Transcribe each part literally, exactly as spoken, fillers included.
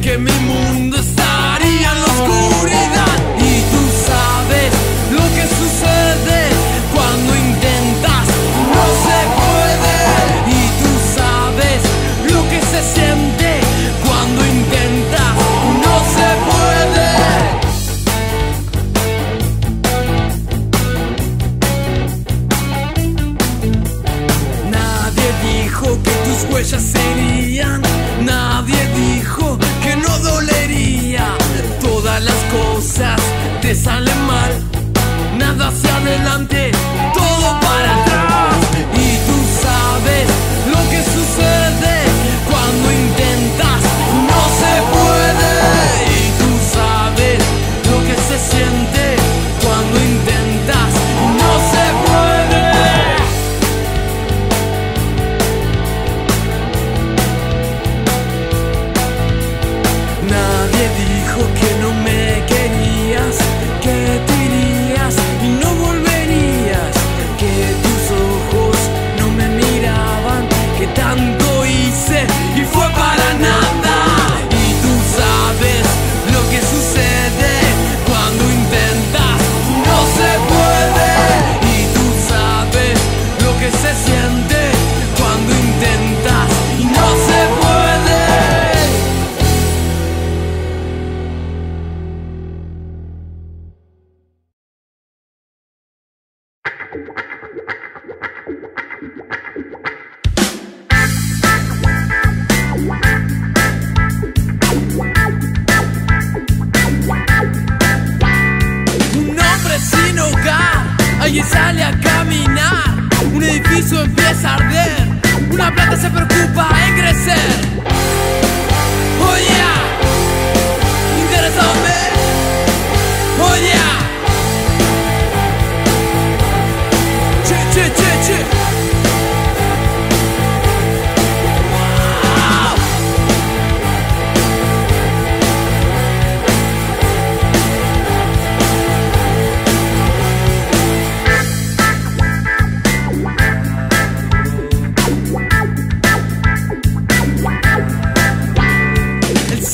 que mi mundo estaría en la oscuridad. Y tú sabes lo que sucede cuando intentas, no se puede. Y tú sabes lo que se siente cuando intentas, no se puede. Nadie dijo que tus huellas serían, nadie dijo que no dolería. Todas las cosas te salen mal, nada hacia adelante, todo para atrás. Y tú sabes lo que sucede cuando intentas, no se puede. Y tú sabes lo que se siente cuando intentas, no se puede. Nadie dijo que no me querías, que te irías y no volverías, que tus ojos no me miraban, que tanto hice y fue para nada. Y tú sabes lo que sucede cuando intentas, no se puede. Y tú sabes lo que se siente cuando intentas y no se puede. Un hombre sin hogar, alguien sale a caminar, un edificio empieza a arder, una planta se preocupa en crecer. Oh yeah, interesante. Oh yeah, che che che che. Wow. El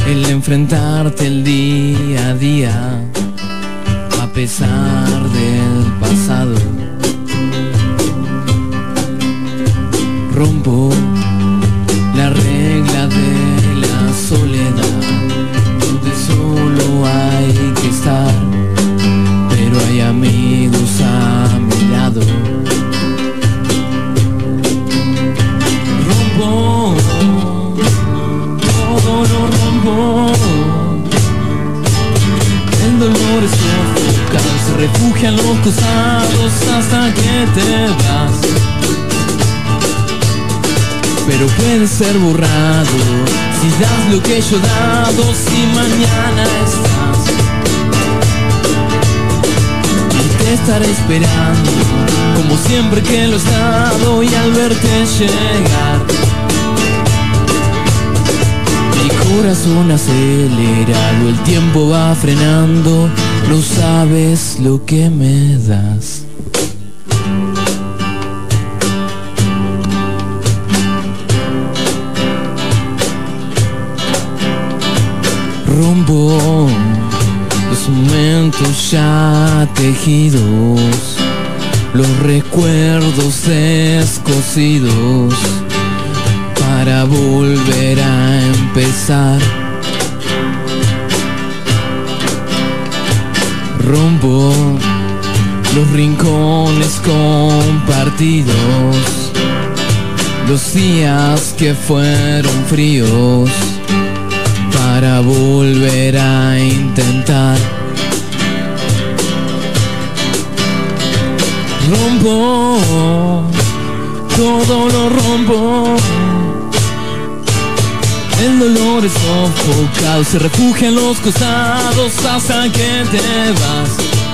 el enfrentarte el día a día, a pesar del pasado. Rompo la regla de la soledad, donde solo hay que estar, pero hay amigos a mi lado. Rompo, todo lo rompo. El dolor es sofocal, se refugia en los costados hasta que te vas. Pero puede ser borrado si das lo que yo he dado, si mañana estás. Y te estaré esperando, como siempre que lo he estado, y al verte llegar, mi corazón acelerado, el tiempo va frenando, no sabes lo que me das. Rompo los momentos ya tejidos, los recuerdos descosidos, para volver a empezar. Rompo los rincones compartidos, los días que fueron fríos, para volver a intentar. Rompo, todo lo rompo. El dolor es sofocado, se refugia en los costados hasta que te vas.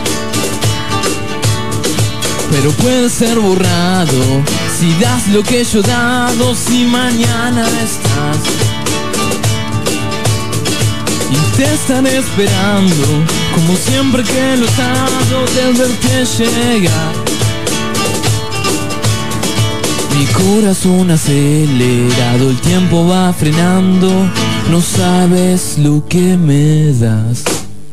Pero puede ser borrado si das lo que yo he dado, si mañana estás. Y te estaré esperando, como siempre que lo he estado, de verte llegar. Mi corazón acelerado, el tiempo va frenando, no sabes lo que me das.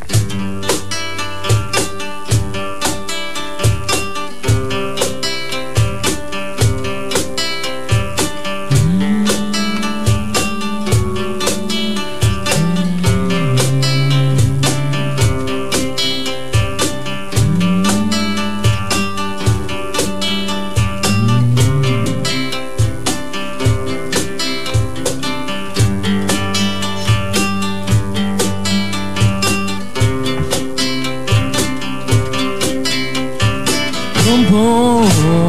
Rompo,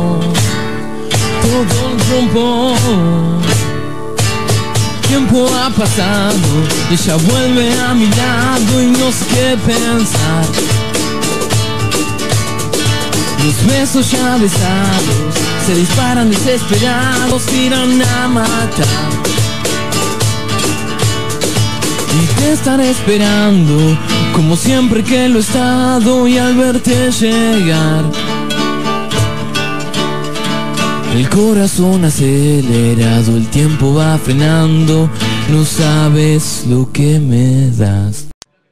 todo rompo. Tiempo ha pasado, ella vuelve a mi lado y no sé qué pensar. Los besos ya besados se disparan desesperados, tiran a matar. Y te estaré esperando, como siempre que lo he estado, y al verte llegar, el corazón acelerado, el tiempo va frenando, no sabes lo que me das.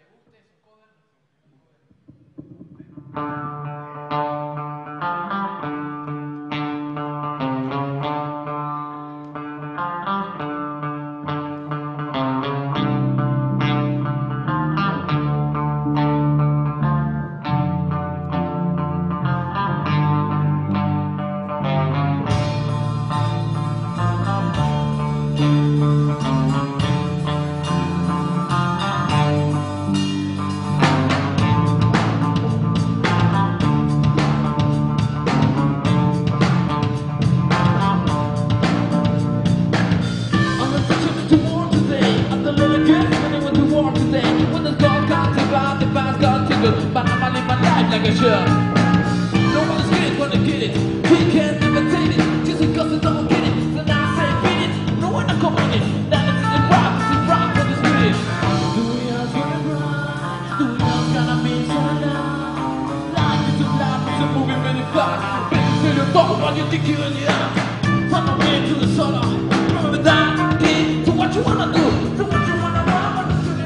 No one's good gonna get it. He can't imitate it. Just because they don't get it, then I say beat it. No one to come on it. That is the rock, this is rock for the spirit. Do we all gonna run? Do we all gonna be tonight? Life is a life, it's a movie really fast. Baby, feel your thought while you think you're in the air. Find my way to the solar. Remember that, kid. So what you wanna do? Do what you wanna run, what you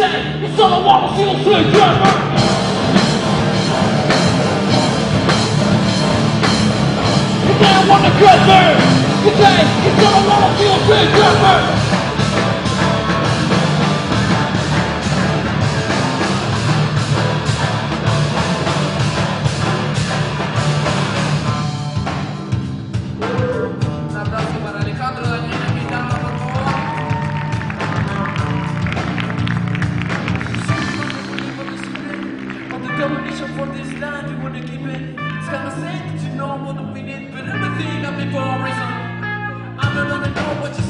pretending. It's all I want to feel together. You don't wanna get there. You say it's all I wanna feel together. For this life, we wanna keep it. It's kinda sad that you know what we need, but everything I've been for a reason. I don't wanna know what you